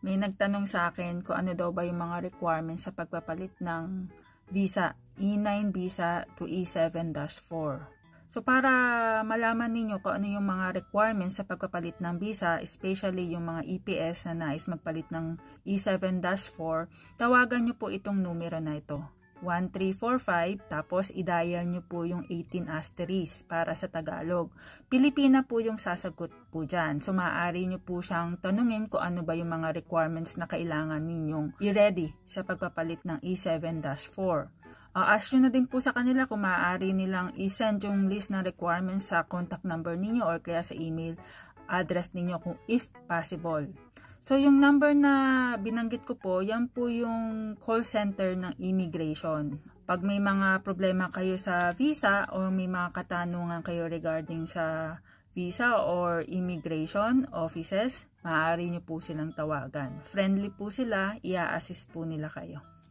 May nagtanong sa akin kung ano daw ba yung mga requirements sa pagpapalit ng visa, E9 visa to E7-4. So para malaman ninyo kung ano yung mga requirements sa pagpapalit ng visa, especially yung mga EPS na nais magpalit ng E7-4, tawagan nyo po itong numero na ito. 1345, tapos i-dial nyo po yung 18 asterisk para sa Tagalog. Pilipina po yung sasagot po dyan. So maaari nyo po siyang tanungin kung ano ba yung mga requirements na kailangan ninyong i-ready sa pagpapalit ng E7-4. Ask nyo na din po sa kanila kung maaari nilang i-send yung list na requirements sa contact number ninyo or kaya sa email address ninyo kung if possible. So, yung number na binanggit ko po, yan po yung call center ng immigration. Pag may mga problema kayo sa visa o may mga katanungan kayo regarding sa visa or immigration offices, maaari nyo po silang tawagan. Friendly po sila, i-assist po nila kayo.